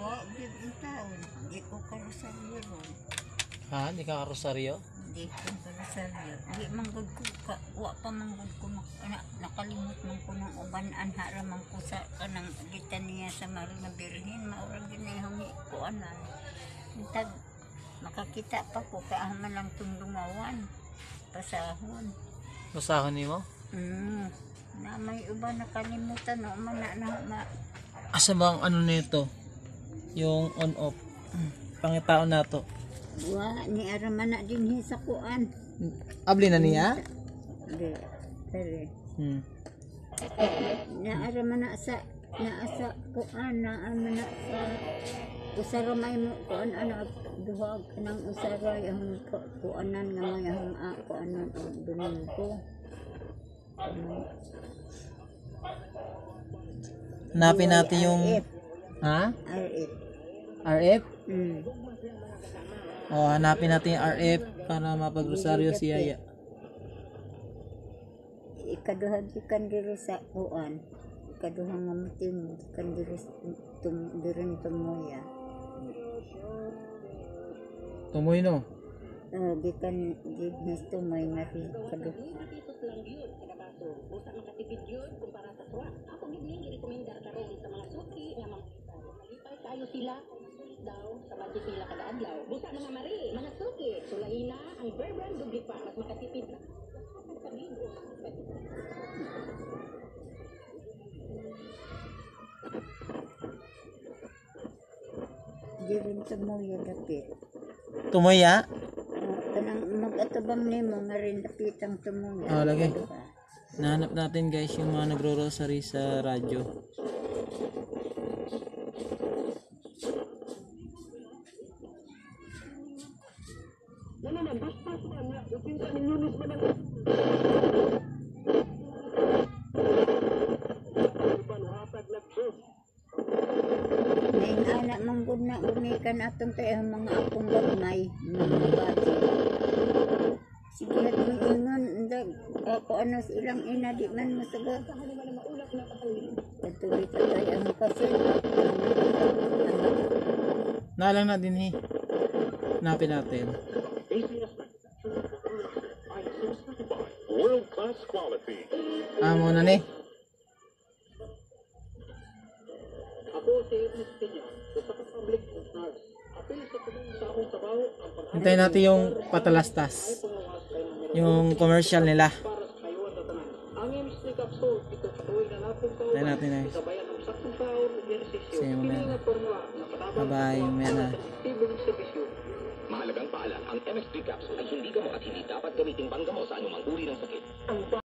Wa, gid ang taon. Di ko karosaryo ron. Ha? Hindi ka karosaryo? Di ko karosaryo. Di manggod ko ka. Wa pa manggod ko. Nakalimot man ko ng uban-an. Haramang ko sa kanang litanya sa mahal na birhin. Maurag yun na yung kuanan. Intag, makakita pa ko. Kaaman lang itong lumawan. Pasahon. Basahon ni mo? Na may uba nakalimutan. No, na Asa ba ang ano nito? Yung on-off. Pangitaon na to. Wa, ni araman na din sa kuan. Abli na niya? Di, pero. Na araman na sa kuan na araman na sa usara may mo kuan ano duhag nang usara yung kuanan nga may ang kuanan ang domingo. Hanapin natin yung RF. Ha? RF. RF? O, hanapin natin yung RF para mapagrosaryo si Yaya. Ikaduhag ikan diri sa kuan. Ikaduhang mamutin ikan diri dirin tumuya. Tumoy no? Gikan di tumoy nga ri kaduh. Busa makatipid yun kumpara sa suwa. Ako gini i-recommendar karon sa mga suki nga malipay kayo sila daw sa budget nila kada adlaw. Busa mga mari, mga suki, sulaina ang brand dugli pa mas makatipid na. Dirin tumuya dapit. Tumoy ya? Kanang mag-atubang nimo nga rin dapitang tumuya. Lagi. Nahanap natin guys yung mga nagro-rosary sa radyo. May anak manggod na unikan atong tayo mga apong gagmay, mga bati. Sige at ingon, ako ano ilang ina di man mo sagot. Patuloy pa tayo ang kasil. Nalang na din Hanapin natin. World class quality. Muna ni. Ako si Ernestine, sa public nurse. Apil sa akong trabaho ang pag Hintayin natin yung patalastas. Yung commercial nila. para sa kayo at tanan. Ang MST capsule ito patuloy na natin sa Hintayin natin guys. kabayan ng saktong taon ug ehersisyo. See you Kini man. nga formula na patabang Bye-bye, Mena. tibong serbisyo. Mahalagang paalam, ang MX3 capsule ay hindi gamot at hindi dapat gamitin panggamo sa anumang uri ng sakit.